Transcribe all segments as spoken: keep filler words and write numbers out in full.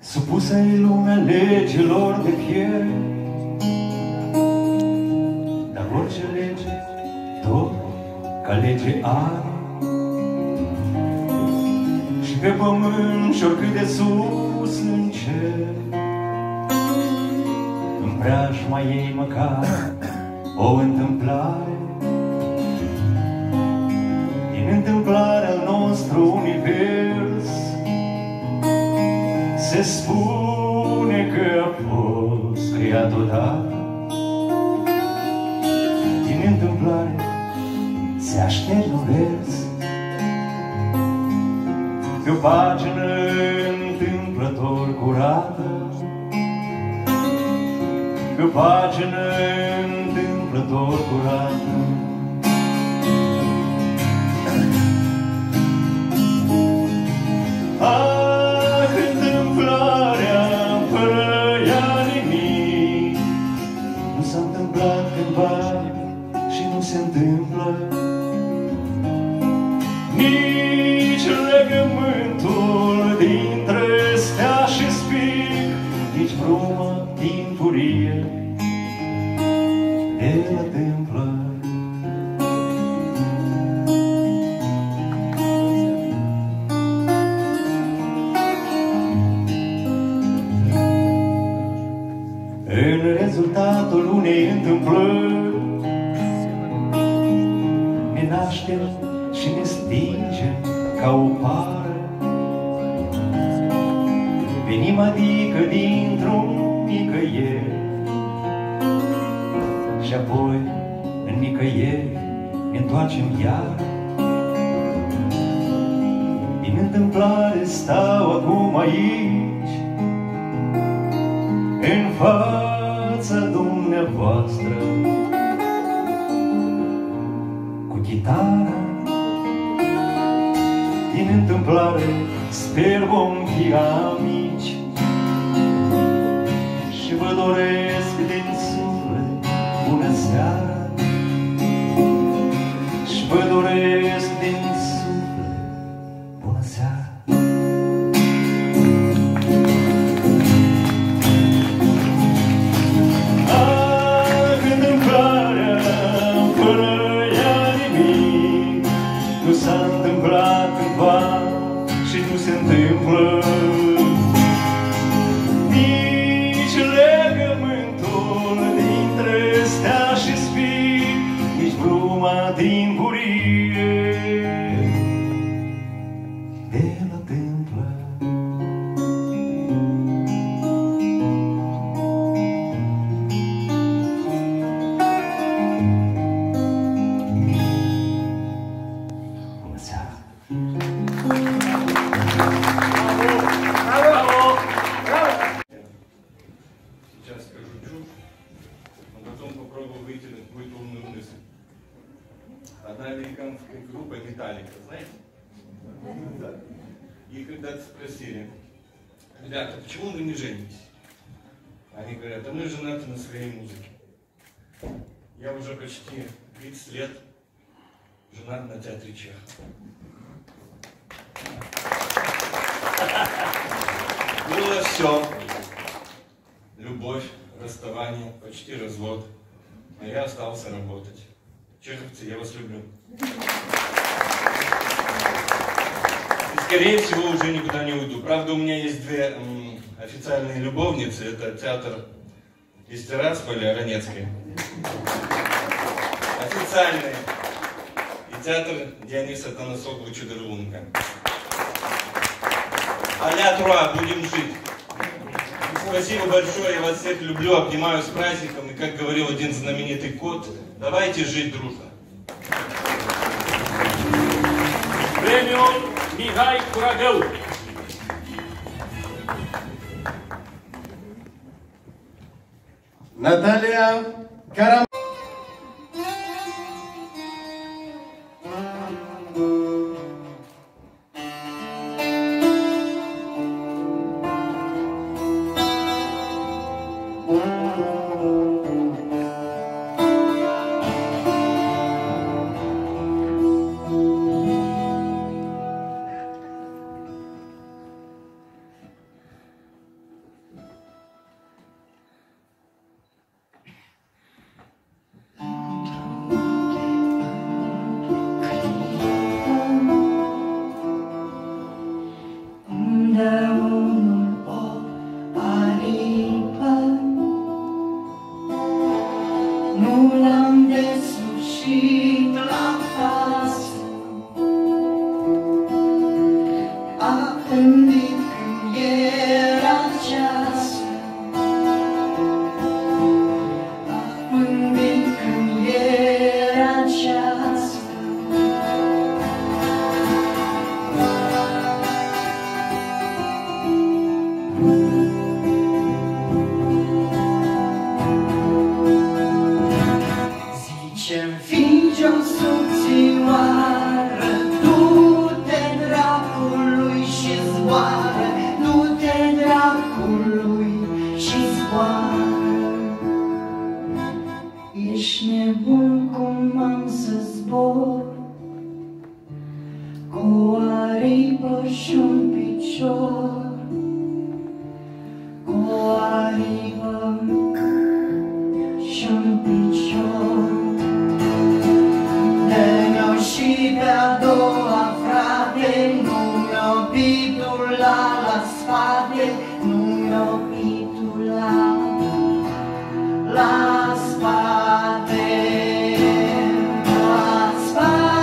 supusă-i lumea legilor de fiere, dar orice lege, tot ca lege are. Și pe pământ și oricât de sus în cer, în preajma ei măcar o întâmplare. Din întâmplarea nostru univers se spune că a fost creat odată. Din întâmplare se aștept un vers pe o pagină întâmplător curată, pe o pagină întâmplător curată. Ah, întâmplarea fără ea nimic nu s-a întâmplat cândva și nu se întâmplă. Nici legământul dintre stea și spic, nici bruma timpurie de la tâmplă. În rezultatul unei întâmplări ne naștem și ne stingem ca o pară. Venim adică dintr-un nicăieri și apoi în nicăieri ne întoarcem iar. Din întâmplare stau acum aici, în fața dumneavoastră, cu chitara. Din întâmplare sper vom fi amici și vă doresc din suflet bună seara. Și vă doresc din suflet bună seara. S-a întâmplat cândva și nu se întâmplă. Nici legământul dintre stea și spic, nici bruma timpurie de la tâmplă. Сейчас скажу чушь, но потом попробую выйти на какую-то умную мысль. Одна американская группа Металлика, знаете? Да. И когда-то спросили: ребята, почему вы не женитесь? Они говорят: а мы женаты на своей музыке. Я уже почти тридцать лет женат на театре Чехова. Было все. Любовь, расставание, почти развод. Но я остался работать. Чеховцы, я вас люблю. И, скорее всего, уже никуда не уйду. Правда, у меня есть две м, официальные любовницы. Это театр из Тирасполя, Ранецкой. Официальные. И театр Диониса Танасоглу Чудерлунга. А-ля Труа, будем жить. Спасибо большое, я вас всех люблю, обнимаю с праздником. И как говорил один знаменитый кот, давайте жить дружно. Премиум Михай Курагел. Наталья Карам. noapte nu-mi opitul la, la spate, la spate.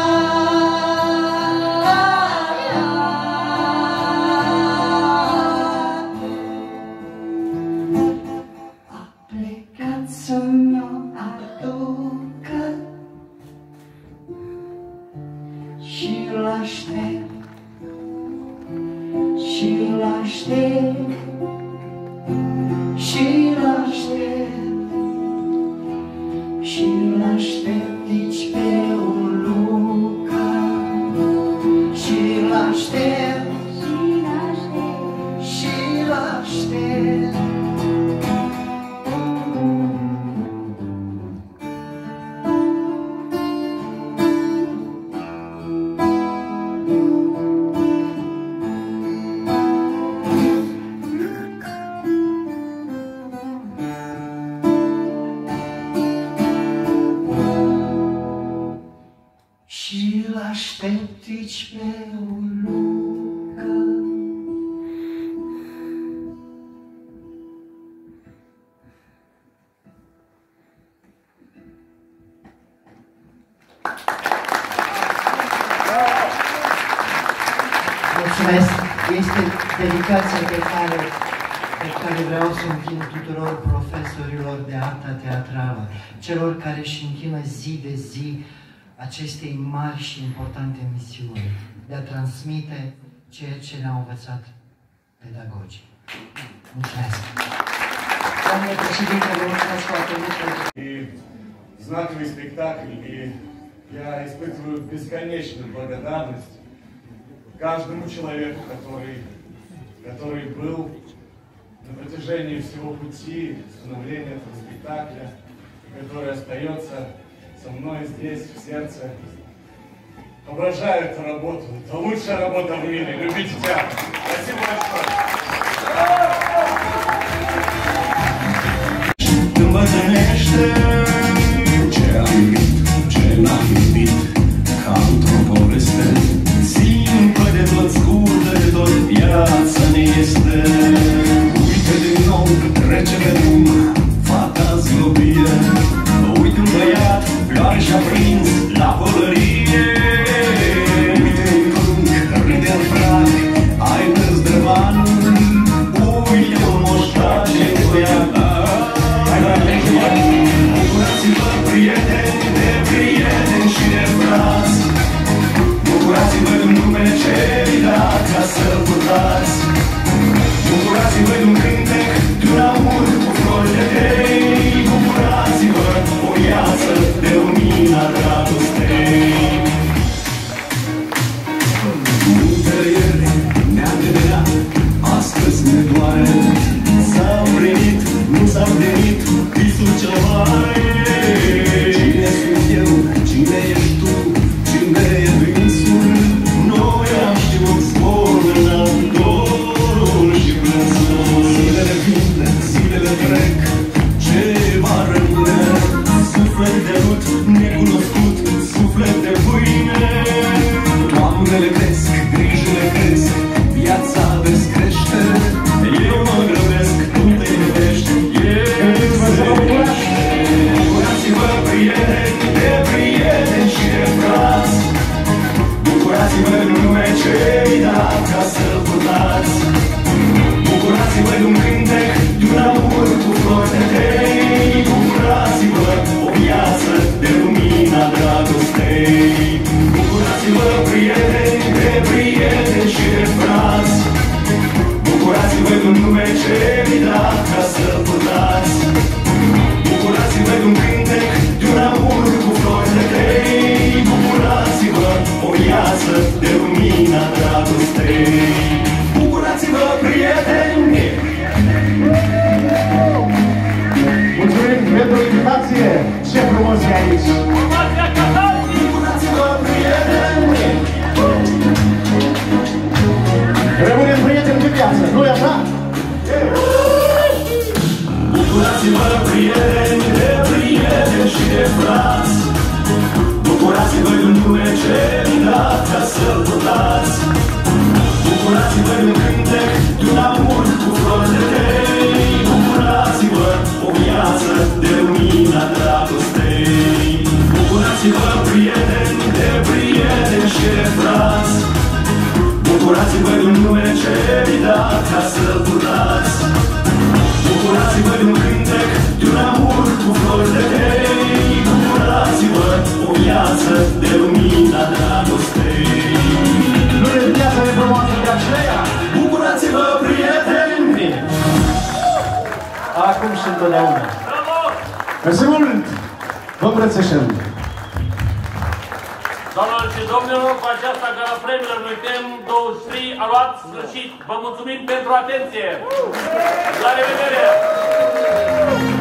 A plecat să-mi o aducă și-l aștept, și-l aștept, și-l aștept, și-l aștept nici pe un Luca, și-l aștept, și-l aștept, și-l aștept. Și-l aștept aici pe un Luca. Mulțumesc! Este dedicația pe care, pe care vreau să o închin tuturor profesorilor de artă teatrală, celor care își închină zi de zi acestei mari și importante misiuni de a transmite ceea ce ne-au învățat pedagogii. Mulțumesc! Doamne președinte, vă mulțumesc foarte mult pentru... И знаковый спектакль, и я испытываю бесконечную благодарность каждому человеку, который, который был на протяжении всего пути становления этого спектакля, который остается со мной здесь, в сердце. Обожаю эту работу. Это лучшая работа в мире. Любите театр. Спасибо большое. Îmbătrânește ce am iubit, ce n-am iubit, ca într-o poveste simplă de tot, scurtă de tot, viața ne este. Uite din nou, trece pe drum, fata zglobie, uite un băiat, floare și-a prins la pălărie. Uite în crunc, râde în frac, ai năzdrăvan, uite un moștașe în băiat. Bucurați-vă, prieteni, de prieteni și de frați, bucurați-vă de un nume ce-i dat ca să-l purtați. Bucurați-vă de un cântec, de un amur cu flori de tei. Bucurați-vă o viață de lumina dragostei. Multele ieri ne-am devenat, astăzi ne doare. S-au primit, nu s-au primit visul cel mare. Cine sunt eu, cine ești tu, cine e vinsul? Noi am știut zborul, dorul și plânsul. Zilele vin, zilele trec, ce va rămâne? Suflet de lut necunoscut, suflet de pâine. Toamnele cresc, grijile cresc, viața descrește. Eu mă grăbesc, tu te iubești. Bucurați-vă, prieteni, de prieteni și de frați. Bucurați-vă de un nume ce-i dat ca să-l purtați. Bucurați-vă de un cântec, de un amur cu flori de tei. Bucurați-vă o viață de lumina dragostei. Bucurați-vă, prieteni, de prieteni și de frați. Bucurați-vă de un nume ce-i dat ca să-l purtați. Bucurați-vă de un cântec, de un amur cu flori de tei. Bucurați-vă o viață de lumina dragostei. Bucurați-vă, prieteni! Mulțumim pentru invitație! Ce frumos e aici! Bucurați-vă, prieteni! Rămânem prieteni de viață, nu-i așa? Bucurați-vă, prieteni, de prieteni și de frați. Bucurați-vă de un nume ce-i dat ca să-l purtați. Bucurați-vă de un cântec, de un amur acum și întotdeauna. Mersi mult! Vă îmbrățișăm! Doamnelor și domnilor, cu aceasta gala premiilor noi tem douăzeci și trei a luat sfârșit. Vă mulțumim pentru atenție! La revedere!